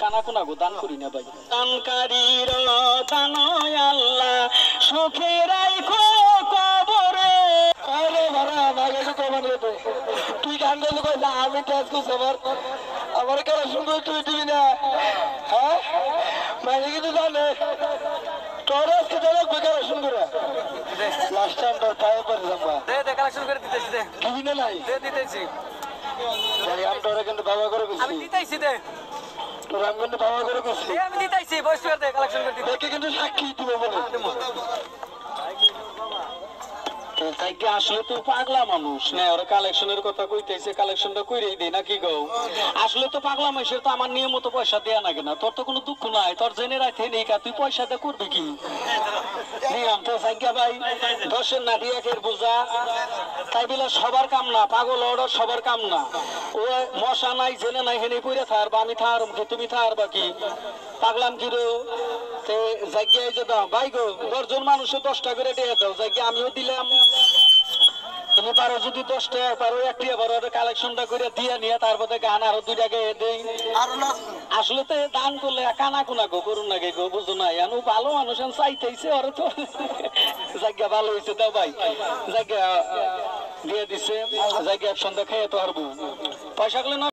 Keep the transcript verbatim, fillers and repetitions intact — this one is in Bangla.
কানা কোনা গো দান করি না ভাই দানকারীর দানয় আল্লাহ সুখে রাখো কবরে আরে বাবা ভাগে তো কবরে তো তুই গান গাইলে কই না আমি কাজ করছি আমার আমার কারা সুন্দর তুই দিবি না হ্যাঁ মানে কিন্তু জানে তোর আজকে তো লাগবে কারা সুন্দর লাস্ট টাইম তোর পায়ে পড়ে যাবা দে দে কালেকশন করে দিতেছি দে দিবি না নাই দে দিতেছি আমি তোরে কিন্তু বাবা করে গেছি আমি দিতেছি দে তোর আমি কিন্তু বাবা করে গেছি দে আমি দিতেছি বয়স করে দে কালেকশন করে দিতে দেখে কিন্তু সাক্ষী দিব বলে তাইকে আসলে তো পাগলা মানুষ না ওরা কালেকশনের কথা কইতেছে কালেকশনটা কইরেই দেই নাকি গো আসলে তো পাগলা মানুষের তো আমার নিয়ম মতো পয়সা দেয়া লাগে না তোর তো কোনো দুঃখ নাই তোর জেনে রাখে নেই কা তুই পয়সাটা করবি কি নিয়ম তো সাইকা ভাই দশের না দিয়াকের বোঝা তাই বলে সবার কাম না পাগল অর্ডার সবার কাম না ও মশা নাই জেনে নাই হেনে কইরা থার বা আমি থার তুমি থার বাকি পাগলাম কি রো তে জায়গায় যে দাও ভাই গো দশজন মানুষও দশটা করে দিয়ে দাও জায়গা আমিও দিলাম তুমি পারো যদি দশটা পারো একটি আবার কালেকশনটা করে দিয়ে নিয়ে তারপরে গান আরো দুইটা গেয়ে দেই আসলে তো দান করলে কানা কোনা গো করুন না গে গো বুঝো না এনো ভালো মানুষ চাইতেছে ওরা তো জায়গা ভালো হয়েছে দাও ভাই জায়গা দিয়ে দিছে জায়গা সন্ধ্যা খেয়ে তো পারবো পয়সা গুলো